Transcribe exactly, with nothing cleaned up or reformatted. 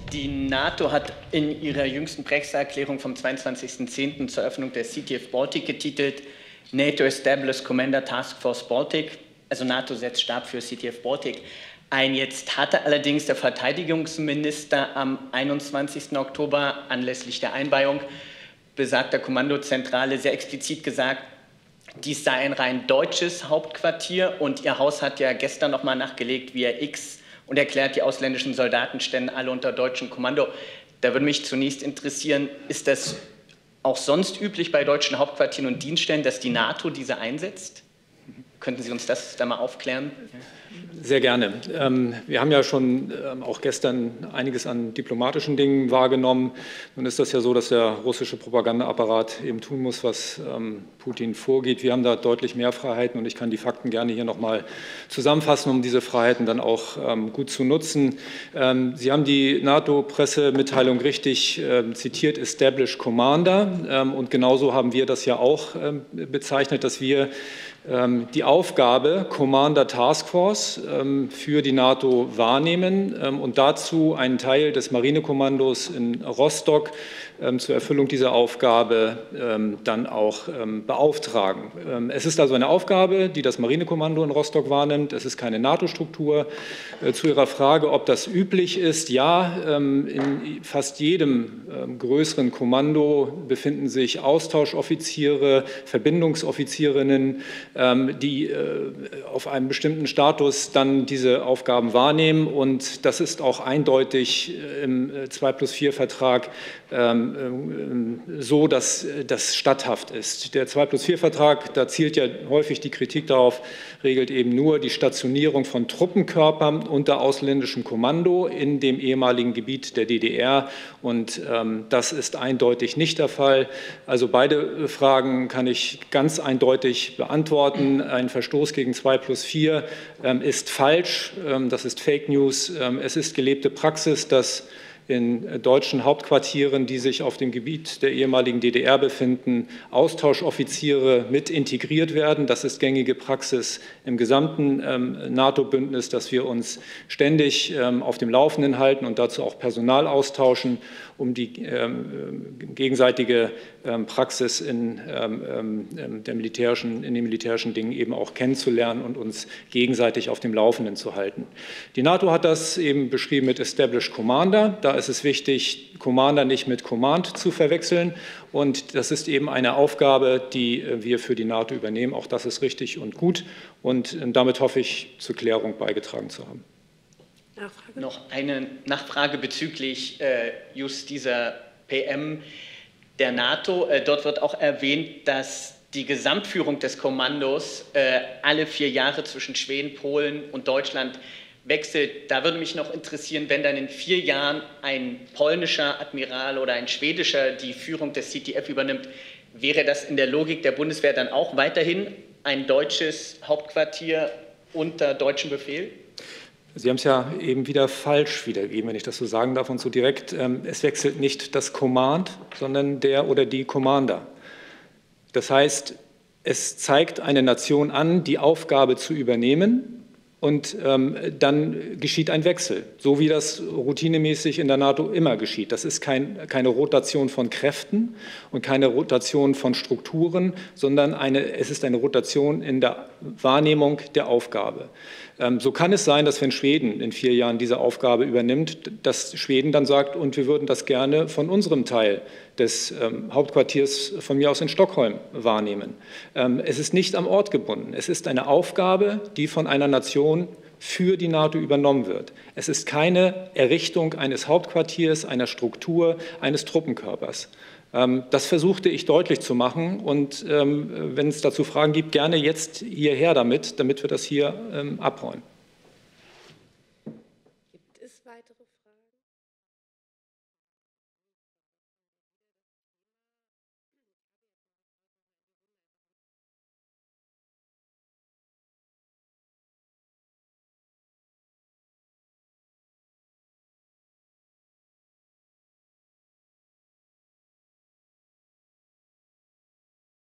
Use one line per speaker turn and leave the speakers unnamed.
Die NATO hat in ihrer jüngsten Presseerklärung vom zweiundzwanzigsten zehnten zur Eröffnung der C T F Baltic getitelt NATO Established Commander Task Force Baltic, also NATO setzt Stab für C T F Baltic ein. Jetzt hatte allerdings der Verteidigungsminister am einundzwanzigsten Oktober anlässlich der Einweihung besagter Kommandozentrale sehr explizit gesagt, dies sei ein rein deutsches Hauptquartier, und Ihr Haus hat ja gestern noch mal nachgelegt via X und erklärt, die ausländischen Soldaten ständen alle unter deutschem Kommando. Da würde mich zunächst interessieren, ist das auch sonst üblich bei deutschen Hauptquartieren und Dienststellen, dass die NATO diese einsetzt? Könnten Sie uns das da mal aufklären?
Sehr gerne. Wir haben ja schon auch gestern einiges an diplomatischen Dingen wahrgenommen. Nun ist das ja so, dass der russische Propagandaapparat eben tun muss, was Putin vorgeht. Wir haben da deutlich mehr Freiheiten, und ich kann die Fakten gerne hier noch mal zusammenfassen, um diese Freiheiten dann auch gut zu nutzen. Sie haben die NATO-Pressemitteilung richtig zitiert, Established Commander. Und genauso haben wir das ja auch bezeichnet, dass wir die Aufgabe Commander Task Force für die NATO wahrnehmen und dazu einen Teil des Marinekommandos in Rostock zur Erfüllung dieser Aufgabe dann auch beauftragen. Es ist also eine Aufgabe, die das Marinekommando in Rostock wahrnimmt. Es ist keine NATO-Struktur. Zu Ihrer Frage, ob das üblich ist: Ja, in fast jedem größeren Kommando befinden sich Austauschoffiziere, Verbindungsoffizierinnen, die auf einem bestimmten Status dann diese Aufgaben wahrnehmen. Und das ist auch eindeutig im zwei plus vier Vertrag so, dass das statthaft ist. Der zwei plus vier Vertrag, da zielt ja häufig die Kritik darauf, regelt eben nur die Stationierung von Truppenkörpern unter ausländischem Kommando in dem ehemaligen Gebiet der D D R. Und ähm, das ist eindeutig nicht der Fall. Also beide Fragen kann ich ganz eindeutig beantworten. Ein Verstoß gegen zwei plus vier ähm, ist falsch. Ähm, das ist Fake News. Ähm, es ist gelebte Praxis, dass in deutschen Hauptquartieren, die sich auf dem Gebiet der ehemaligen D D R befinden, Austauschoffiziere mit integriert werden. Das ist gängige Praxis im gesamten ähm, NATO-Bündnis, dass wir uns ständig ähm, auf dem Laufenden halten und dazu auch Personal austauschen, um die ähm, gegenseitige ähm, Praxis in, ähm, der militärischen, in den militärischen Dingen eben auch kennenzulernen und uns gegenseitig auf dem Laufenden zu halten. Die NATO hat das eben beschrieben mit Established Commander. Da ist es wichtig, Commander nicht mit Command zu verwechseln. Und das ist eben eine Aufgabe, die wir für die NATO übernehmen. Auch das ist richtig und gut. Und damit hoffe ich, zur Klärung beigetragen zu haben.
Nachfrage? Noch eine Nachfrage bezüglich äh, just dieser P M der NATO. Äh, dort wird auch erwähnt, dass die Gesamtführung des Kommandos äh, alle vier Jahre zwischen Schweden, Polen und Deutschland wechselt. Da würde mich noch interessieren, wenn dann in vier Jahren ein polnischer Admiral oder ein schwedischer die Führung des C T F übernimmt, wäre das in der Logik der Bundeswehr dann auch weiterhin ein deutsches Hauptquartier unter deutschem Befehl?
Sie haben es ja eben wieder falsch wiedergegeben, wenn ich das so sagen darf, und so direkt. Es wechselt nicht das Command, sondern der oder die Commander. Das heißt, es zeigt eine Nation an, die Aufgabe zu übernehmen, und ähm, dann geschieht ein Wechsel, so wie das routinemäßig in der NATO immer geschieht. Das ist kein, keine Rotation von Kräften und keine Rotation von Strukturen, sondern eine, es ist eine Rotation in der Wahrnehmung der Aufgabe. Ähm, so kann es sein, dass wenn Schweden in vier Jahren diese Aufgabe übernimmt, dass Schweden dann sagt, und wir würden das gerne von unserem Teil des ähm, Hauptquartiers von mir aus in Stockholm wahrnehmen. Ähm, es ist nicht am Ort gebunden. Es ist eine Aufgabe, die von einer Nation für die NATO übernommen wird. Es ist keine Errichtung eines Hauptquartiers, einer Struktur, eines Truppenkörpers. Ähm, das versuchte ich deutlich zu machen, und ähm, wenn es dazu Fragen gibt, gerne jetzt hierher damit, damit wir das hier ähm, abräumen.